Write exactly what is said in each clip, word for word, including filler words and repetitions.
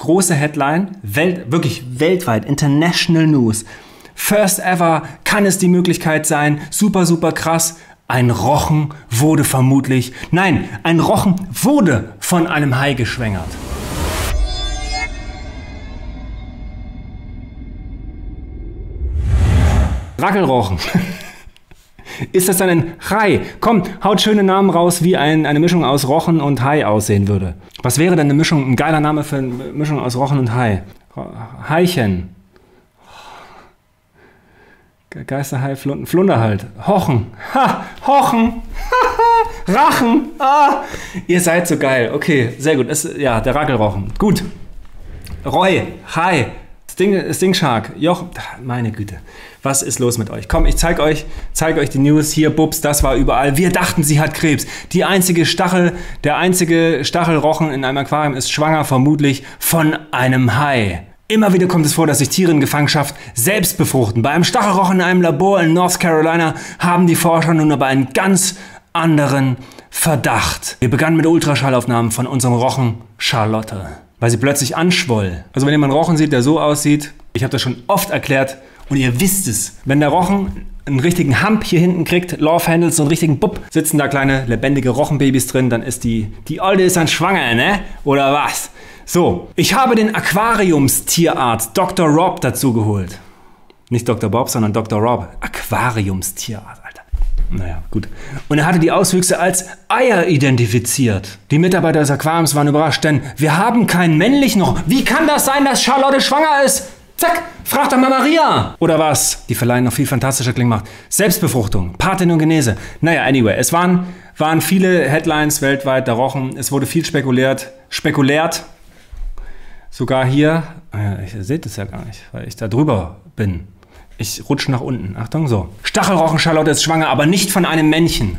große Headline, Welt, wirklich weltweit, International News. First ever kann es die Möglichkeit sein, super, super krass, ein Rochen wurde vermutlich, nein, ein Rochen wurde von einem Hai geschwängert. Rackelrochen. Ist das dann ein Hai? Komm, haut schöne Namen raus, wie ein, eine Mischung aus Rochen und Hai aussehen würde. Was wäre denn eine Mischung, ein geiler Name für eine Mischung aus Rochen und Hai? Haichen. Geisterhai, Flund, Flunder halt. Hochen. Ha, Hochen. Rachen. Ah, ihr seid so geil. Okay, sehr gut. Es, ja, der Rackelrochen. Gut. Roy. Hai. Sting, Sting Shark. Joch. Meine Güte. Was ist los mit euch? Komm, ich zeig euch, zeig euch die News. Hier, Bubs, das war überall. Wir dachten, sie hat Krebs. Die einzige Stachel, der einzige Stachelrochen in einem Aquarium ist schwanger, vermutlich von einem Hai. Immer wieder kommt es vor, dass sich Tiere in Gefangenschaft selbst befruchten. Bei einem Stachelrochen in einem Labor in North Carolina haben die Forscher nun aber einen ganz anderen Verdacht. Wir begannen mit Ultraschallaufnahmen von unserem Rochen Charlotte, weil sie plötzlich anschwoll. Also wenn ihr mal einen Rochen sieht, der so aussieht, ich habe das schon oft erklärt und ihr wisst es, wenn der Rochen einen richtigen Hump hier hinten kriegt, Love Handles, so einen richtigen Bub, sitzen da kleine lebendige Rochenbabys drin, dann ist die, die Olde ist dann schwanger, ne? Oder was? So, ich habe den Aquariumstierarzt Doktor Rob dazu geholt. Nicht Doktor Bob, sondern Doktor Rob. Aquariumstierarzt, Alter. Naja, gut. Und er hatte die Auswüchse als Eier identifiziert. Die Mitarbeiter des Aquariums waren überrascht, denn wir haben keinen männlichen Rochen. Wie kann das sein, dass Charlotte schwanger ist? Zack, fragt doch mal Maria. Oder was? Die verleihen noch viel fantastischer klingen macht. Selbstbefruchtung, Parthenogenese. Naja, anyway, es waren, waren viele Headlines weltweit, der Rochen. Es wurde viel spekuliert. Spekuliert. Sogar hier, ihr seht es ja gar nicht, weil ich da drüber bin. Ich rutsche nach unten. Achtung, so. Stachelrochen Charlotte ist schwanger, aber nicht von einem Männchen.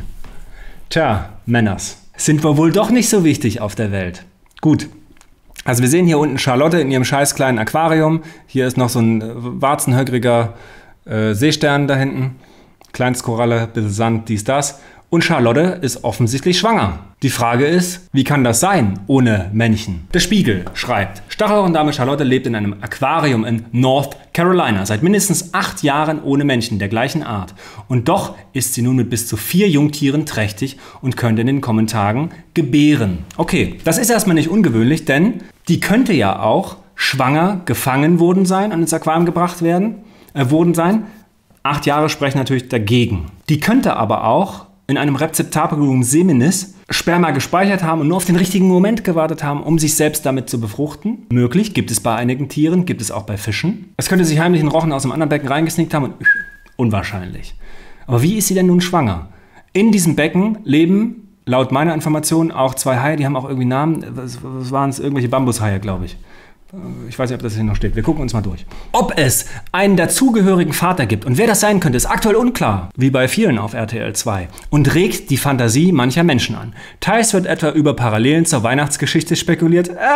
Tja, Männers. Sind wir wohl doch nicht so wichtig auf der Welt. Gut. Also wir sehen hier unten Charlotte in ihrem scheiß kleinen Aquarium. Hier ist noch so ein warzenhöckriger äh, Seestern da hinten. Kleinstkoralle, bisschen Sand, dies, das. Und Charlotte ist offensichtlich schwanger. Die Frage ist, wie kann das sein ohne Männchen? Der Spiegel schreibt, Stachelrochen-Dame Charlotte lebt in einem Aquarium in North Carolina seit mindestens acht Jahren ohne Männchen der gleichen Art. Und doch ist sie nun mit bis zu vier Jungtieren trächtig und könnte in den kommenden Tagen gebären. Okay, das ist erstmal nicht ungewöhnlich, denn die könnte ja auch schwanger gefangen worden sein und ins Aquarium gebracht werden, äh, worden sein. Acht Jahre sprechen natürlich dagegen. Die könnte aber auch in einem Rezeptaculum seminis Sperma gespeichert haben und nur auf den richtigen Moment gewartet haben, um sich selbst damit zu befruchten. Möglich, gibt es bei einigen Tieren, gibt es auch bei Fischen. Es könnte sich heimlich ein Rochen aus einem anderen Becken reingesneakt haben und unwahrscheinlich. Aber wie ist sie denn nun schwanger? In diesem Becken leben, laut meiner Information, auch zwei Haie, die haben auch irgendwie Namen. Was, was waren es? Irgendwelche Bambushaie, glaube ich. Ich weiß nicht, ob das hier noch steht. Wir gucken uns mal durch. Ob es einen dazugehörigen Vater gibt und wer das sein könnte, ist aktuell unklar. Wie bei vielen auf R T L zwei. Und regt die Fantasie mancher Menschen an. Teils wird etwa über Parallelen zur Weihnachtsgeschichte spekuliert. Äh,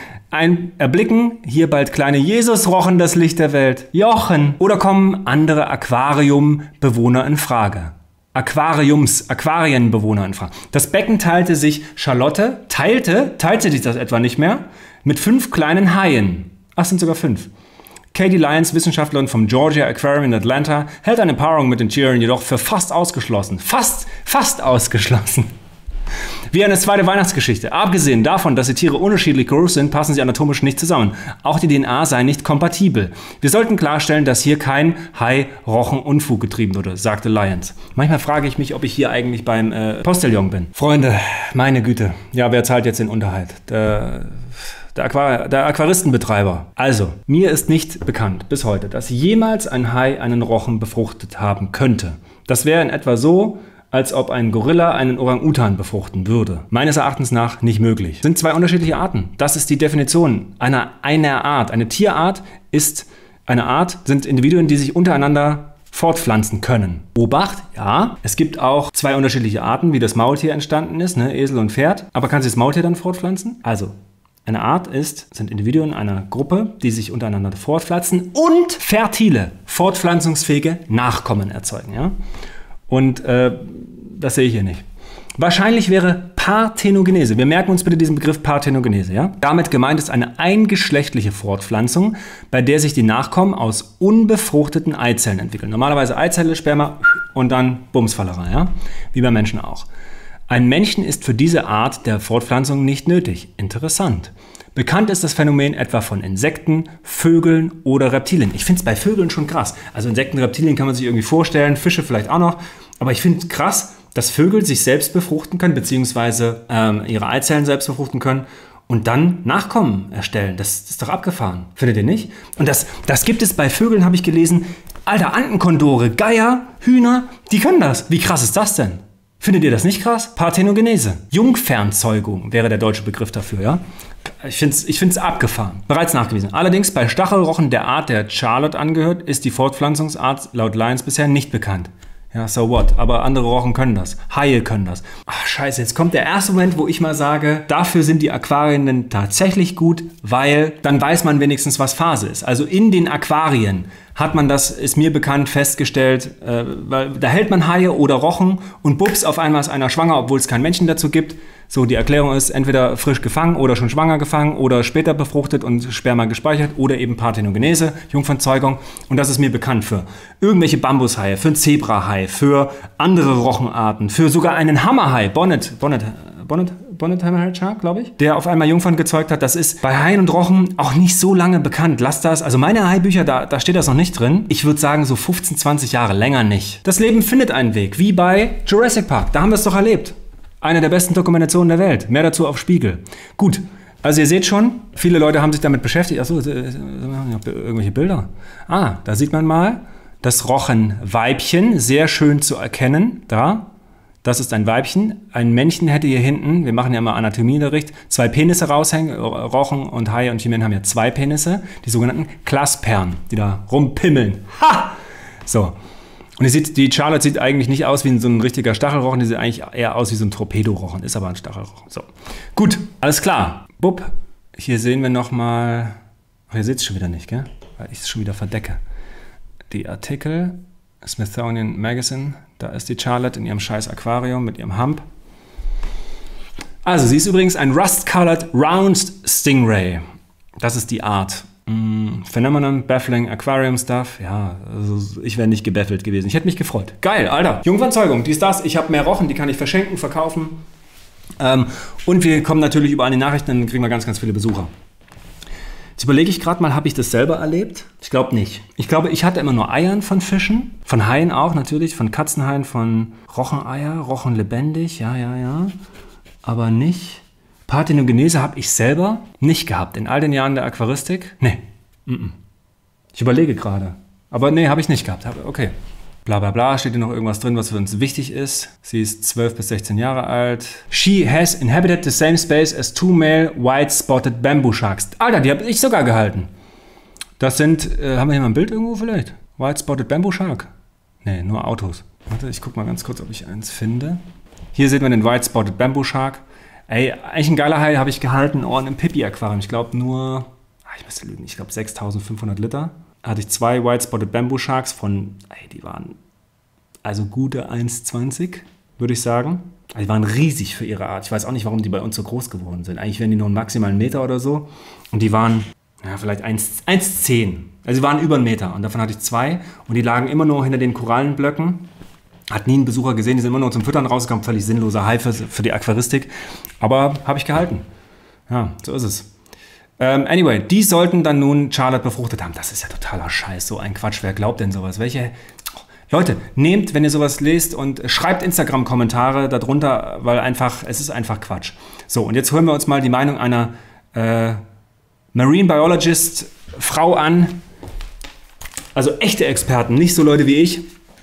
ein Erblicken, hier bald kleine Jesusrochen das Licht der Welt. Jochen. Oder kommen andere Aquariumbewohner in Frage. Aquariums, Aquarienbewohner in Frage. Das Becken teilte sich Charlotte, teilte, teilte sich das etwa nicht mehr, mit fünf kleinen Haien. Ach, sind sogar fünf. Katie Lyons, Wissenschaftlerin vom Georgia Aquarium in Atlanta, hält eine Paarung mit den Tieren jedoch für fast ausgeschlossen. Fast, fast ausgeschlossen. Wie eine zweite Weihnachtsgeschichte. Abgesehen davon, dass die Tiere unterschiedlich groß sind, passen sie anatomisch nicht zusammen. Auch die D N A sei nicht kompatibel. Wir sollten klarstellen, dass hier kein Hai-Rochen-Unfug getrieben wurde, sagte Lyons. Manchmal frage ich mich, ob ich hier eigentlich beim äh, Postillon bin. Freunde, meine Güte. Ja, wer zahlt jetzt den Unterhalt? Der, der, Aquar der Aquaristenbetreiber. Also, mir ist nicht bekannt bis heute, dass jemals ein Hai einen Rochen befruchtet haben könnte. Das wäre in etwa so, als ob ein Gorilla einen Orang-Utan befruchten würde. Meines Erachtens nach nicht möglich. Es sind zwei unterschiedliche Arten. Das ist die Definition einer, einer Art. Eine Tierart ist eine Art, sind Individuen, die sich untereinander fortpflanzen können. Obacht, ja, es gibt auch zwei unterschiedliche Arten, wie das Maultier entstanden ist, ne, Esel und Pferd. Aber kann sich das Maultier dann fortpflanzen? Also, eine Art ist, sind Individuen einer Gruppe, die sich untereinander fortpflanzen und fertile, fortpflanzungsfähige Nachkommen erzeugen. Ja? Und äh, das sehe ich hier nicht. Wahrscheinlich wäre Parthenogenese. Wir merken uns bitte diesen Begriff Parthenogenese. Ja? Damit gemeint ist eine eingeschlechtliche Fortpflanzung, bei der sich die Nachkommen aus unbefruchteten Eizellen entwickeln. Normalerweise Eizelle, Sperma und dann Bumsfallerei, ja? Wie bei Menschen auch. Ein Männchen ist für diese Art der Fortpflanzung nicht nötig. Interessant. Bekannt ist das Phänomen etwa von Insekten, Vögeln oder Reptilien. Ich finde es bei Vögeln schon krass. Also Insekten, Reptilien kann man sich irgendwie vorstellen, Fische vielleicht auch noch. Aber ich finde es krass, dass Vögel sich selbst befruchten können, beziehungsweise ähm, ihre Eizellen selbst befruchten können und dann Nachkommen erstellen. Das, das ist doch abgefahren. Findet ihr nicht? Und das, das gibt es bei Vögeln, habe ich gelesen. Alter, Antenkondore, Geier, Hühner, die können das. Wie krass ist das denn? Findet ihr das nicht krass? Parthenogenese. Jungfernzeugung wäre der deutsche Begriff dafür, ja? Ich finde es ich find's abgefahren. Bereits nachgewiesen. Allerdings bei Stachelrochen der Art, der Charlotte angehört, ist die Fortpflanzungsart laut Lyons bisher nicht bekannt. Ja, so what? Aber andere Rochen können das. Haie können das. Ach, scheiße, jetzt kommt der erste Moment, wo ich mal sage, dafür sind die Aquarien denn tatsächlich gut, weil dann weiß man wenigstens, was Phase ist. Also in den Aquarien hat man das, ist mir bekannt, festgestellt, äh, weil da hält man Haie oder Rochen und bups, auf einmal ist einer schwanger, obwohl es kein Männchen dazu gibt. So, die Erklärung ist entweder frisch gefangen oder schon schwanger gefangen oder später befruchtet und Sperma gespeichert oder eben Parthenogenese, Jungfernzeugung. Und das ist mir bekannt für irgendwelche Bambushaie, für einen Zebrahai, für andere Rochenarten, für sogar einen Hammerhai, Bonnet, Bonnet, Bonnet, Bonnet Hammerhead Shark, glaube ich, der auf einmal Jungfern gezeugt hat. Das ist bei Haien und Rochen auch nicht so lange bekannt. Lasst das, also meine Haibücher, da, da steht das noch nicht drin. Ich würde sagen so fünfzehn, zwanzig Jahre, länger nicht. Das Leben findet einen Weg, wie bei Jurassic Park, da haben wir es doch erlebt. Eine der besten Dokumentationen der Welt. Mehr dazu auf Spiegel. Gut, also ihr seht schon, viele Leute haben sich damit beschäftigt. Achso, irgendwelche Bilder. Ah, da sieht man mal das Rochenweibchen, sehr schön zu erkennen. Da, das ist ein Weibchen. Ein Männchen hätte hier hinten, wir machen ja immer Anatomieunterricht, zwei Penisse raushängen. Rochen und Haie und Chimänen haben ja zwei Penisse, die sogenannten Klaspern, die da rumpimmeln. Ha! So. Und ihr seht, die Charlotte sieht eigentlich nicht aus wie so ein richtiger Stachelrochen, die sieht eigentlich eher aus wie so ein Torpedorochen, ist aber ein Stachelrochen. So, gut, alles klar. Bupp, hier sehen wir nochmal, ach, ihr seht es schon wieder nicht, gell? Weil ich es schon wieder verdecke. Die Artikel, Smithsonian Magazine, da ist die Charlotte in ihrem scheiß Aquarium mit ihrem Hump. Also, sie ist übrigens ein Rust-Colored Round Stingray. Das ist die Art. Phenomenon, Baffling, Aquarium Stuff. Ja, also ich wäre nicht gebaffelt gewesen. Ich hätte mich gefreut. Geil, Alter. Jungfernzeugung, dies, das. Ich habe mehr Rochen, die kann ich verschenken, verkaufen. Ähm, und wir kommen natürlich über eine Nachricht, dann kriegen wir ganz, ganz viele Besucher. Jetzt überlege ich gerade mal, habe ich das selber erlebt? Ich glaube nicht. Ich glaube, ich hatte immer nur Eiern von Fischen. Von Haien auch natürlich. Von Katzenhaien, von Rocheneier, Rochen lebendig. Ja, ja, ja. Aber nicht... Parthenogenese habe ich selber nicht gehabt. In all den Jahren der Aquaristik? Nee. Mm-mm. Ich überlege gerade. Aber nee, habe ich nicht gehabt. Okay. Bla bla bla. Steht hier noch irgendwas drin, was für uns wichtig ist. Sie ist zwölf bis sechzehn Jahre alt. She has inhabited the same space as two male white-spotted bamboo sharks. Alter, die habe ich sogar gehalten. Das sind, äh, haben wir hier mal ein Bild irgendwo vielleicht? White-spotted bamboo shark? Nee, nur Autos. Warte, ich guck mal ganz kurz, ob ich eins finde. Hier sieht man den white-spotted bamboo shark. Ey, eigentlich ein geiler Hai habe ich gehalten, oh, in einem Pipi-Aquarium. Ich glaube nur, ach, ich müsste lügen, ich glaube sechstausendfünfhundert Liter. Da hatte ich zwei White-Spotted Bamboo Sharks von, ey, die waren also gute eins zwanzig, würde ich sagen. Also die waren riesig für ihre Art. Ich weiß auch nicht, warum die bei uns so groß geworden sind. Eigentlich wären die nur maximal einen Meter oder so. Und die waren, ja, vielleicht eins zehn. Also die waren über einen Meter. Und davon hatte ich zwei. Und die lagen immer nur hinter den Korallenblöcken. Hat nie einen Besucher gesehen, die sind immer nur zum Füttern rausgekommen, völlig sinnloser Hai für, für die Aquaristik. Aber habe ich gehalten. Ja, so ist es. Ähm, anyway, die sollten dann nun Charlotte befruchtet haben. Das ist ja totaler Scheiß, so ein Quatsch. Wer glaubt denn sowas? Welche... Oh, Leute, nehmt, wenn ihr sowas lest und schreibt Instagram-Kommentare darunter, weil einfach, es ist einfach Quatsch. So, und jetzt hören wir uns mal die Meinung einer äh, Marine Biologist Frau an. Also echte Experten, nicht so Leute wie ich.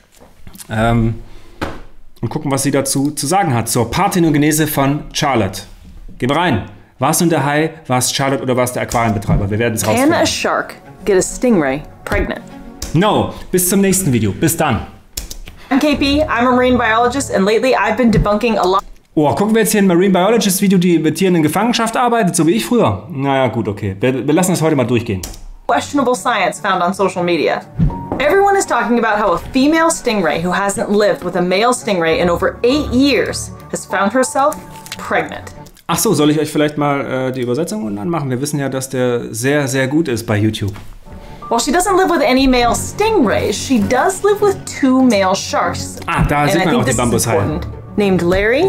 Ähm, und gucken, was sie dazu zu sagen hat zur Parthenogenese von Charlotte. Gehen wir rein. War es nun der Hai, war es Charlotte oder war es der Aquarienbetreiber? Wir werden es rausfinden. Can a shark get a stingray pregnant? No. Bis zum nächsten Video. Bis dann. I'm K P, I'm a marine biologist and lately I've been debunking a lot. Oh, gucken wir jetzt hier ein Marine Biologist Video, die mit Tieren in Gefangenschaft arbeitet, so wie ich früher? Naja, gut, okay. Wir, wir lassen das heute mal durchgehen. Questionable science found on social media. Everyone is talking about how a female stingray who hasn't lived with a male stingray in over eight years has found herself pregnant. Ach so, soll ich euch vielleicht mal äh, die Übersetzung unten anmachen? Wir wissen ja, dass der sehr, sehr gut ist bei YouTube. While she doesn't live with any male stingrays, she does live with two male sharks. Ah, da and sieht I man think auch die this is Bambushaie. important. Named Larry,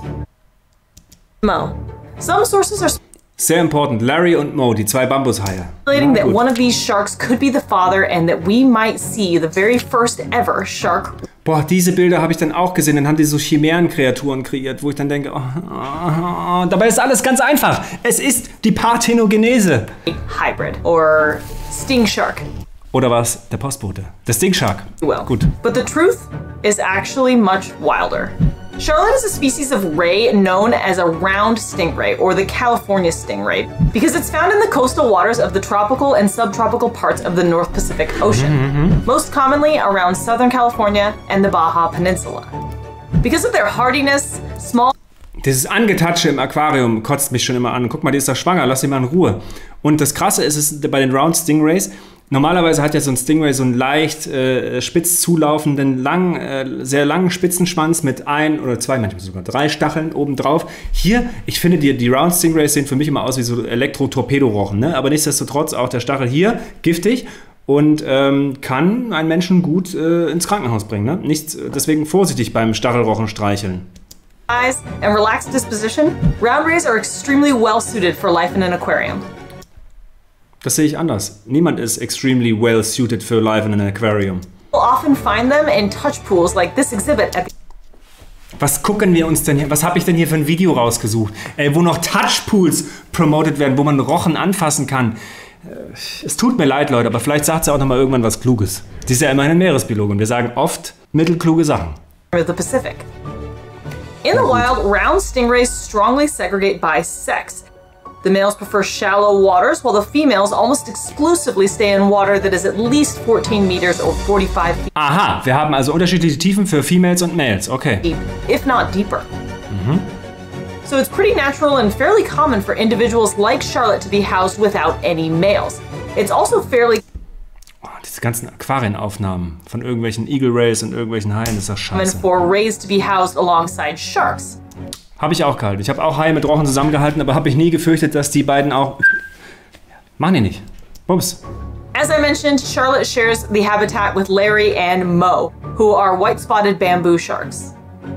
Mo. Some sources are Sehr important. Larry und Mo, die zwei Bambushaie. speculating Na that gut. one of these sharks could be the father and that we might see the very first ever shark. Boah, diese Bilder habe ich dann auch gesehen. Dann haben die so Chimärenkreaturen kreiert, wo ich dann denke, oh, oh, oh. Dabei ist alles ganz einfach. Es ist die Parthenogenese. Hybrid or sting shark. Oder was? Der Postbote. Der Stinkshark. Well, Gut. but the truth is actually much wilder. Charlotte is a species of ray known as a round stingray, or the California stingray, because it's found in the coastal waters of the tropical and subtropical parts of the North Pacific Ocean, most commonly around Southern California and the Baja Peninsula. Because of their hardiness, small Dieses Angetatsche im Aquarium kotzt mich schon immer an. Guck mal, die ist doch schwanger, lass sie mal in Ruhe. Und das Krasse ist es bei den Round Stingrays, normalerweise hat ja so ein Stingray so einen leicht äh, spitz zulaufenden, lang, äh, sehr langen Spitzenschwanz mit ein oder zwei, manchmal sogar drei Stacheln obendrauf. Hier, ich finde, die, die Round Stingrays sehen für mich immer aus wie so Elektro-Torpedorochen, ne? Aber nichtsdestotrotz auch der Stachel hier giftig und ähm, kann einen Menschen gut äh, ins Krankenhaus bringen. Ne? Nichts, deswegen vorsichtig beim Stachelrochen streicheln. eyes and relaxed disposition, round rays are extremely well suited for life in an aquarium. Das sehe ich anders. Niemand ist extremely well suited for life in an aquarium. You'll often find them in touch pools like this exhibit at the Was gucken wir uns denn hier? Was habe ich denn hier für ein Video rausgesucht? Ey, wo noch Touchpools promoted werden, wo man Rochen anfassen kann. Äh, Es tut mir leid, Leute, aber vielleicht sagt sie auch noch mal irgendwann was Kluges. Sie ist ja immerhin eine Meeresbiologin. Wir sagen oft mittelkluge Sachen. of the Pacific. In the wild, round stingrays strongly segregate by sex. The males prefer shallow waters, while the females almost exclusively stay in water that is at least fourteen meters or forty-five feet Aha, wir haben also unterschiedliche Tiefen für Females und Males. Okay. deep, if not deeper. So it's pretty natural and fairly common for individuals like Charlotte to be housed without any males. It's also fairly Oh, diese ganzen Aquarienaufnahmen von irgendwelchen Eagle Rays und irgendwelchen Haien, das ist doch common scheiße. for rays to be housed alongside sharks. Habe ich auch gehalten. Ich habe auch Haie mit Rochen zusammengehalten, aber habe ich nie gefürchtet, dass die beiden auch... Machen die nicht. Bums. As I mentioned, Charlotte shares the habitat with Larry and Mo, who are white-spotted bamboo sharks.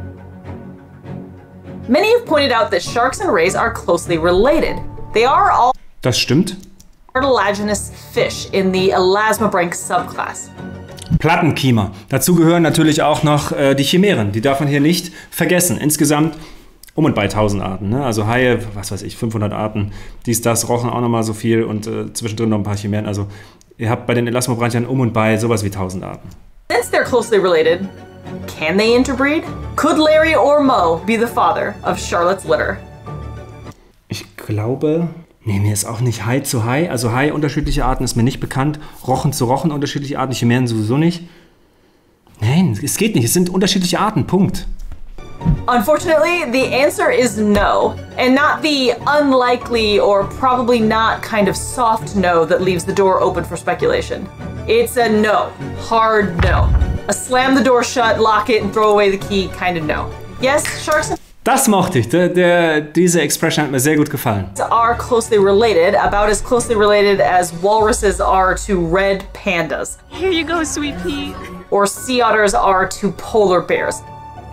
Many have pointed out that sharks and rays are closely related. They are all Das stimmt. cartilaginous fish in the Elasmobranch subclass. Plattenkiemer. Dazu gehören natürlich auch noch äh, die Chimären. Die darf man hier nicht vergessen. Insgesamt um und bei tausend Arten. Ne? Also Haie, was weiß ich, fünfhundert Arten. Dies, das, Rochen auch nochmal so viel und äh, zwischendrin noch ein paar Chimären. Also ihr habt bei den Elasmobranchiern um und bei sowas wie tausend Arten. Since they're closely related, can they interbreed? Could Larry or Mo be the father of Charlotte's litter? Ich glaube... Nee, mir ist auch nicht Hai zu Hai. Also Hai, unterschiedliche Arten, ist mir nicht bekannt. Rochen zu Rochen, unterschiedliche Arten. Chimären sowieso nicht. Nein, es geht nicht. Es sind unterschiedliche Arten. Punkt. Unfortunately, the answer is no, and not the unlikely or probably not kind of soft no that leaves the door open for speculation. It's a no. Hard no. A slam the door shut, lock it, and throw away the key kind of no. Yes, sharks Das mochte ich. Der, der, diese Expression hat mir sehr gut gefallen. are closely related, about as closely related as walruses are to red pandas, Here you go, sweet pea. or sea otters are to polar bears.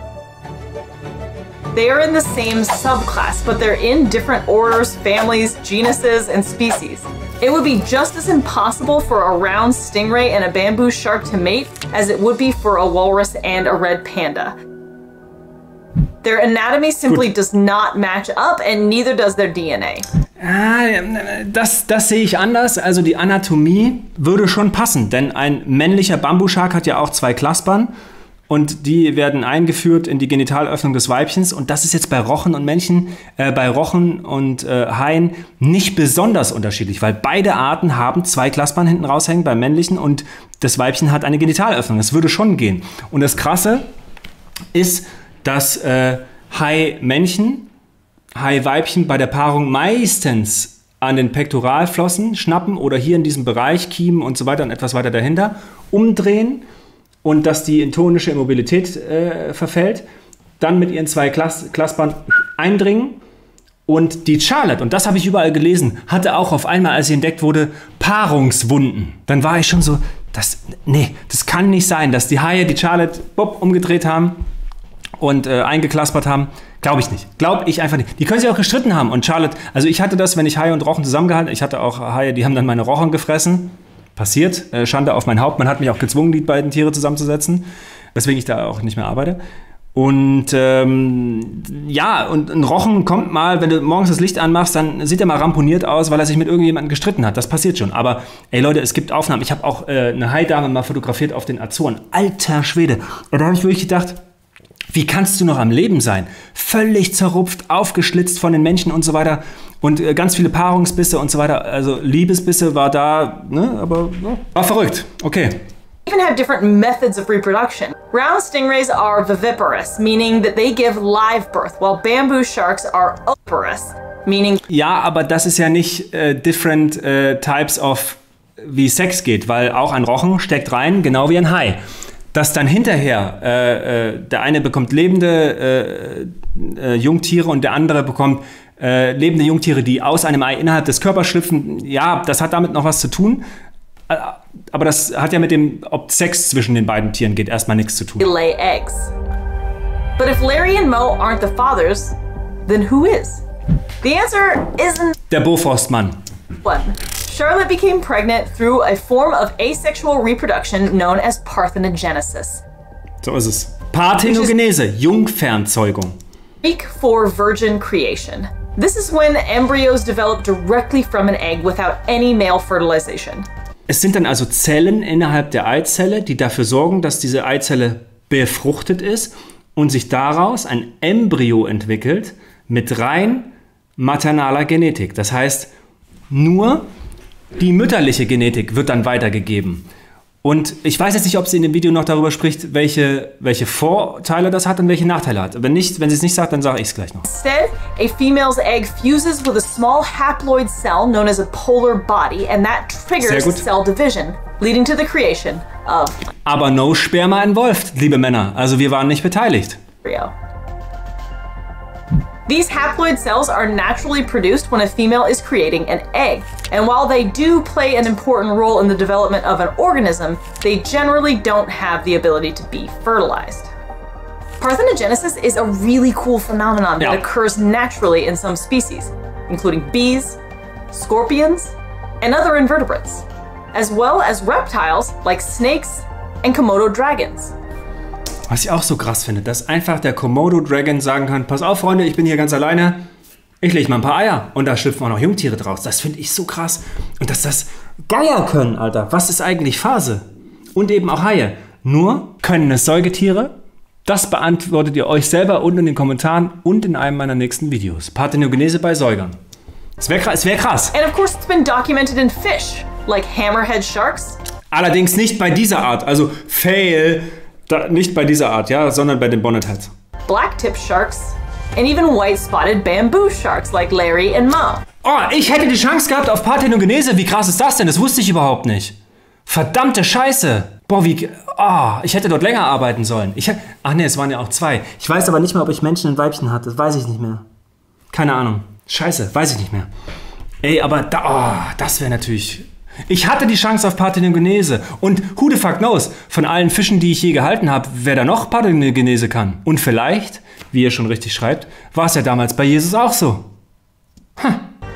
They are in the same subclass, but they're in different orders, families, genuses, and species. It would be just as impossible for a round stingray and a bamboo shark to mate as it would be for a walrus and a red panda. Their anatomy simply does not match up, and neither does their D N A. Ah, das, das sehe ich anders. Also die Anatomie würde schon passen, denn ein männlicher Bambushark hat ja auch zwei Klaspern und die werden eingeführt in die Genitalöffnung des Weibchens und das ist jetzt bei Rochen und Männchen, äh, bei Rochen und äh, Haien nicht besonders unterschiedlich, weil beide Arten haben zwei Klaspern hinten raushängen beim männlichen und das Weibchen hat eine Genitalöffnung. Das würde schon gehen. Und das Krasse ist, dass äh, Hai-Männchen, Hai-Weibchen bei der Paarung meistens an den Pektoralflossen schnappen oder hier in diesem Bereich, Kiemen und so weiter und etwas weiter dahinter, umdrehen und dass die intonische Immobilität äh, verfällt. dann mit ihren zwei Klas Klaspern eindringen. Und die Charlotte, und das habe ich überall gelesen, hatte auch auf einmal, als sie entdeckt wurde, Paarungswunden. Dann war ich schon so, das, nee, das kann nicht sein, dass die Haie die Charlotte bob, umgedreht haben und äh, eingeklaspert haben. Glaube ich nicht. Glaube ich einfach nicht. Die können sich auch gestritten haben. Und Charlotte, also ich hatte das, wenn ich Haie und Rochen zusammengehalten, ich hatte auch Haie, die haben dann meine Rochen gefressen. Passiert, äh, Schande auf mein Haupt. Man hat mich auch gezwungen, die beiden Tiere zusammenzusetzen, weswegen ich da auch nicht mehr arbeite. Und ähm, ja, und ein Rochen kommt mal, wenn du morgens das Licht anmachst, dann sieht er mal ramponiert aus, weil er sich mit irgendjemandem gestritten hat. Das passiert schon. Aber ey Leute, es gibt Aufnahmen. Ich habe auch äh, eine Haidame mal fotografiert auf den Azoren. Alter Schwede. Und da habe ich wirklich gedacht, wie kannst du noch am Leben sein? Völlig zerrupft, aufgeschlitzt von den Menschen und so weiter. Und äh, ganz viele Paarungsbisse und so weiter. Also Liebesbisse war da, ne? Aber ja, war verrückt. Okay. Even have different methods of reproduction. Round stingrays are viviparous, meaning that they give live birth, while bamboo sharks are oviparous, meaning... Ja, aber das ist ja nicht äh, different äh, types of, wie Sex geht, weil auch ein Rochen steckt rein, genau wie ein Hai. Dass dann hinterher äh, äh, der eine bekommt lebende äh, äh, Jungtiere und der andere bekommt äh, lebende Jungtiere, die aus einem Ei innerhalb des Körpers schlüpfen, ja, das hat damit noch was zu tun. Aber das hat ja mit dem, ob Sex zwischen den beiden Tieren geht, erstmal nichts zu tun. They lay eggs. But if Larry and Moe aren't the fathers, then who is? The answer isn't der Bofrostmann. one. Charlotte became pregnant through a form of asexual reproduction known as parthenogenesis. So ist es. Parthenogenese, Jungfernzeugung. Greek for virgin creation. This is when embryos develop directly from an egg without any male fertilization. Es sind dann also Zellen innerhalb der Eizelle, die dafür sorgen, dass diese Eizelle befruchtet ist und sich daraus ein Embryo entwickelt mit rein maternaler Genetik. Das heißt, nur die mütterliche Genetik wird dann weitergegeben. Und ich weiß jetzt nicht, ob sie in dem Video noch darüber spricht, welche, welche Vorteile das hat und welche Nachteile hat. Wenn, nicht, wenn sie es nicht sagt, dann sage ich es gleich noch. Instead, a female's egg fuses with a small haploid cell known as a polar body, and that triggers cell division, leading to the creation of... Aber no Sperma involved, liebe Männer. Also wir waren nicht beteiligt. Embryo. These haploid cells are naturally produced when a female is creating an egg. And while they do play an important role in the development of an organism, they generally don't have the ability to be fertilized. Parthenogenesis is a really cool phenomenon that ja. occurs naturally in some species, including bees, scorpions, and other invertebrates, as well as reptiles like snakes and Komodo dragons. Was ich auch so krass finde, dass einfach der Komodo Dragon sagen kann, pass auf Freunde, ich bin hier ganz alleine, ich lege mal ein paar Eier und da schlüpfen auch noch Jungtiere draus. Das finde ich so krass. Und dass das Geier können, Alter. Was ist eigentlich Phase? Und eben auch Haie. Nur können es Säugetiere? Das beantwortet ihr euch selber unten in den Kommentaren und in einem meiner nächsten Videos. Parthenogenese bei Säugern. Es wäre krass, wär krass. And of course it's been documented in fish, like hammerhead sharks. Allerdings nicht bei dieser Art. Also fail, da, nicht bei dieser Art, ja, sondern bei den Bonnetheads. Blacktip sharks. And even white-spotted bamboo sharks like Larry and Moe. Oh, ich hätte die Chance gehabt auf Parthenogenese. Wie krass ist das denn? Das wusste ich überhaupt nicht. Verdammte Scheiße. Boah, wie... Oh, ich hätte dort länger arbeiten sollen. Ich hätte, ach nee, es waren ja auch zwei. Ich weiß aber nicht mehr, ob ich Männchen und Weibchen hatte. Das weiß ich nicht mehr. Keine Ahnung. Scheiße, weiß ich nicht mehr. Ey, aber da... Oh, das wäre natürlich... Ich hatte die Chance auf Parthenogenese. Und who the fuck knows? Von allen Fischen, die ich je gehalten habe, wer da noch Parthenogenese kann. Und vielleicht... Wie ihr schon richtig schreibt, war es ja damals bei Jesus auch so. Huh.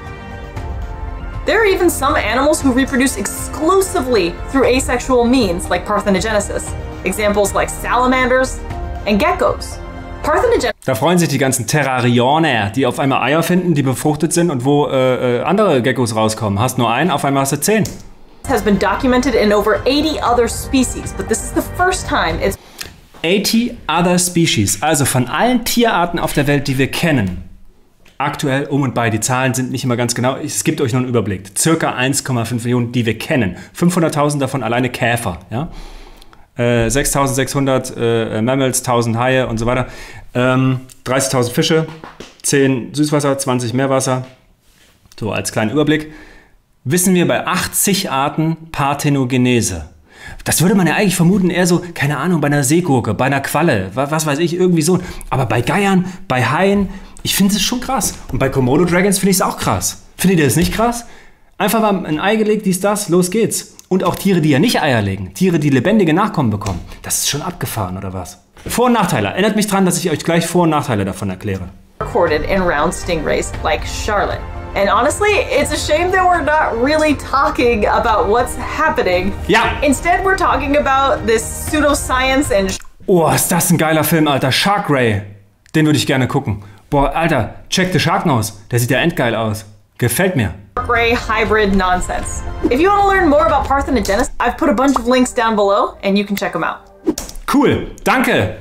There are even some animals who reproduce exclusively through asexual means, like parthenogenesis. Examples like salamanders and geckos. Parthenogenesis. Da freuen sich die ganzen Terrarianer, die auf einmal Eier finden, die befruchtet sind und wo äh, äh, andere Geckos rauskommen. Hast nur einen, auf einmal hast du zehn. Has been documented in over eighty other species, but this is the first time it's eighty other species, also von allen Tierarten auf der Welt, die wir kennen. Aktuell um und bei, die Zahlen sind nicht immer ganz genau, es gibt euch nur einen Überblick. Circa eins Komma fünf Millionen, die wir kennen. fünfhunderttausend davon alleine Käfer. Ja? Äh, sechstausendsechshundert äh, Mammals, tausend Haie und so weiter. Ähm, dreißigtausend Fische, zehn Süßwasser, zwanzig Meerwasser. So als kleinen Überblick. Wissen wir bei achtzig Arten Parthenogenese. Das würde man ja eigentlich vermuten, eher so, keine Ahnung, bei einer Seegurke, bei einer Qualle, was, was weiß ich, irgendwie so. Aber bei Geiern, bei Haien, ich finde es schon krass. Und bei Komodo Dragons finde ich es auch krass. Findet ihr das nicht krass? Einfach mal ein Ei gelegt, dies, das, los geht's. Und auch Tiere, die ja nicht Eier legen, Tiere, die lebendige Nachkommen bekommen. Das ist schon abgefahren, oder was? Vor- und Nachteile. Erinnert mich dran, dass ich euch gleich Vor- und Nachteile davon erkläre. Recorded in round stingrays like Charlotte. And honestly, it's a shame that we're not really talking about what's happening. Ja. Instead, we're talking about this pseudoscience and... Oh, ist das ein geiler Film, Alter. Shark Ray. Den würde ich gerne gucken. Boah, Alter, check the Sharknose. Der sieht ja endgeil aus. Gefällt mir. Ray hybrid nonsense. If you want to learn more about Parthenogenesis, I've put a bunch of links down below and you can check them out. Cool, danke.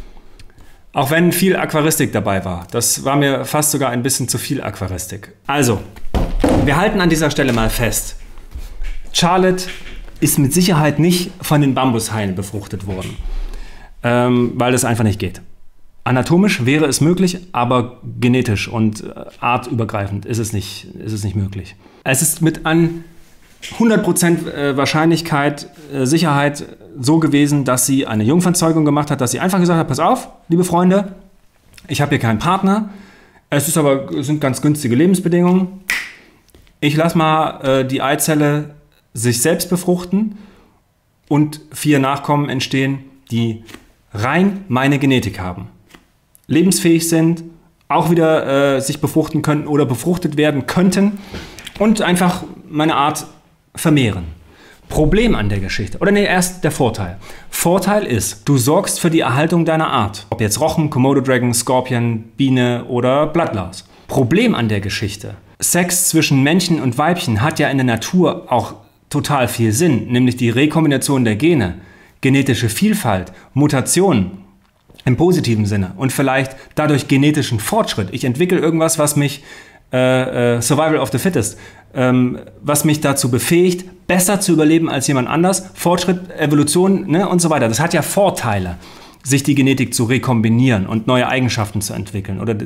Auch wenn viel Aquaristik dabei war. Das war mir fast sogar ein bisschen zu viel Aquaristik. Also, wir halten an dieser Stelle mal fest. Charlotte ist mit Sicherheit nicht von den Bambushaien befruchtet worden. Ähm, weil das einfach nicht geht. Anatomisch wäre es möglich, aber genetisch und äh, artübergreifend ist es nicht, ist es nicht möglich. Es ist mit an hundert Prozent äh, Wahrscheinlichkeit, äh, Sicherheit so gewesen, dass sie eine Jungfernzeugung gemacht hat, dass sie einfach gesagt hat, pass auf, liebe Freunde, ich habe hier keinen Partner, es ist aber, es sind ganz günstige Lebensbedingungen, ich lasse mal äh, die Eizelle sich selbst befruchten und vier Nachkommen entstehen, die rein meine Genetik haben. Lebensfähig sind, auch wieder äh, sich befruchten könnten oder befruchtet werden könnten und einfach meine Art vermehren. Problem an der Geschichte, oder nee, erst der Vorteil. Vorteil ist, du sorgst für die Erhaltung deiner Art. Ob jetzt Rochen, Komodo Dragon, Skorpion, Biene oder Blattlaus. Problem an der Geschichte. Sex zwischen Männchen und Weibchen hat ja in der Natur auch total viel Sinn, nämlich die Rekombination der Gene, genetische Vielfalt, Mutationen. Im positiven Sinne und vielleicht dadurch genetischen Fortschritt. Ich entwickle irgendwas, was mich, äh, äh, Survival of the Fittest, ähm, was mich dazu befähigt, besser zu überleben als jemand anders. Fortschritt, Evolution, ne, und so weiter. Das hat ja Vorteile, sich die Genetik zu rekombinieren und neue Eigenschaften zu entwickeln oder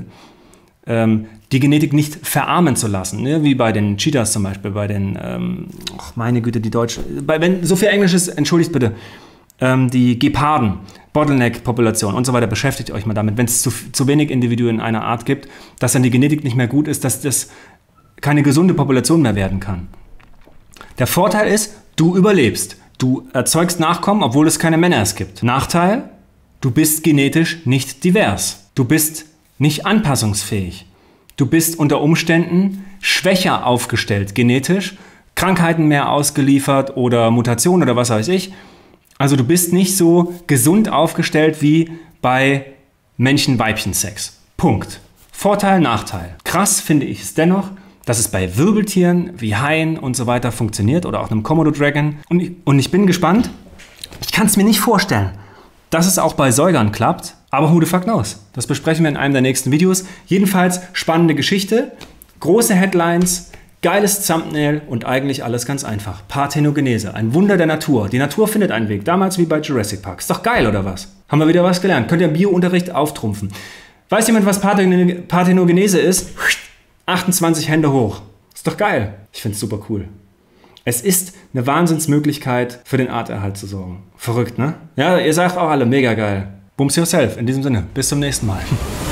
ähm, die Genetik nicht verarmen zu lassen, ne, wie bei den Cheetahs zum Beispiel, bei den, ähm, oh, meine Güte, die Deutsche, bei, wenn so viel Englisch ist, entschuldigt bitte, ähm, die Geparden, Bottleneck-Population und so weiter, beschäftigt euch mal damit, wenn es zu, zu wenig Individuen einer Art gibt, dass dann die Genetik nicht mehr gut ist, dass das keine gesunde Population mehr werden kann. Der Vorteil ist, du überlebst. Du erzeugst Nachkommen, obwohl es keine Männer es gibt. Nachteil, du bist genetisch nicht divers. Du bist nicht anpassungsfähig. Du bist unter Umständen schwächer aufgestellt genetisch, Krankheiten mehr ausgeliefert oder Mutationen oder was weiß ich. Also du bist nicht so gesund aufgestellt wie bei Männchen-Weibchen-Sex. Punkt. Vorteil, Nachteil. Krass finde ich es dennoch, dass es bei Wirbeltieren wie Haien und so weiter funktioniert oder auch einem Komodo Dragon. Und ich, und ich bin gespannt, ich kann es mir nicht vorstellen, dass es auch bei Säugern klappt, aber who the fuck knows? Das besprechen wir in einem der nächsten Videos. Jedenfalls spannende Geschichte, große Headlines, geiles Thumbnail und eigentlich alles ganz einfach. Parthenogenese, ein Wunder der Natur. Die Natur findet einen Weg, damals wie bei Jurassic Park. Ist doch geil, oder was? Haben wir wieder was gelernt. Könnt ihr im Bio-Unterricht auftrumpfen. Weiß jemand, was Parthenogenese ist? achtundzwanzig Hände hoch. Ist doch geil. Ich finde es super cool. Es ist eine Wahnsinnsmöglichkeit, für den Arterhalt zu sorgen. Verrückt, ne? Ja, ihr sagt auch alle, mega geil. Bums yourself. In diesem Sinne, bis zum nächsten Mal.